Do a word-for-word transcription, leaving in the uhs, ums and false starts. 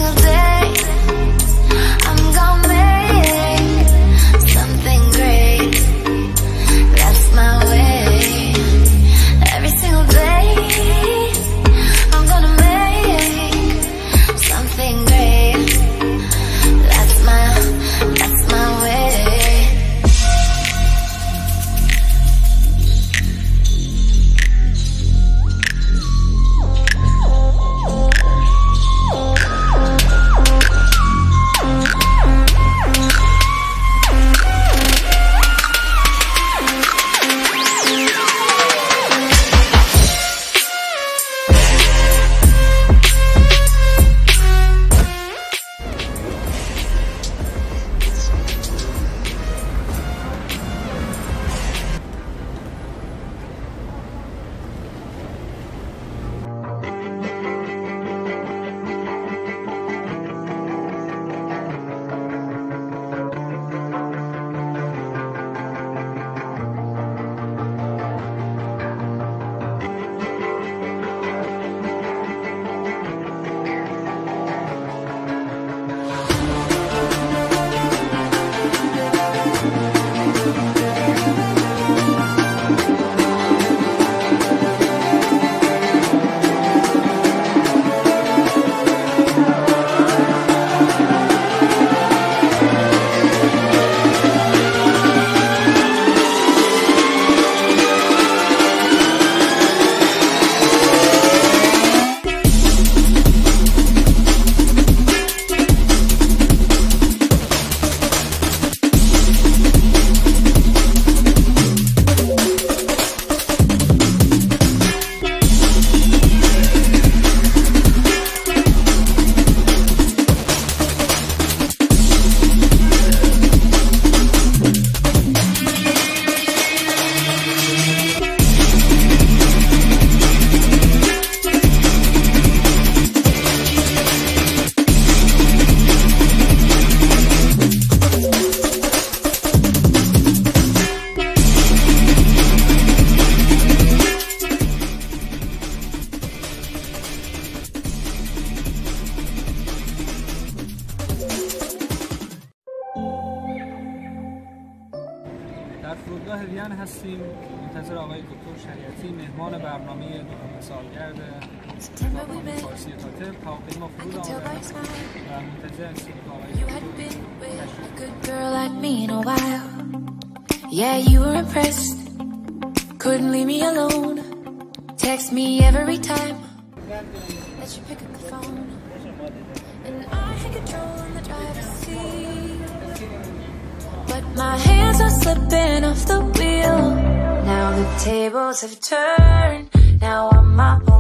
single day I'm gonna make something great. That's my way. Every single day I'm gonna make something great. That's my, that's my way. در فرودگاه وین هستیم، منتظر آقای دکتر شریعتی، مهمان برنامه نهم سالگرد رادیو فارسی تاتر. هواپیما فرود آمده و منتظر هستیم که آقای But my hands are slipping off the wheel. Now the tables have turned. Now I'm my own.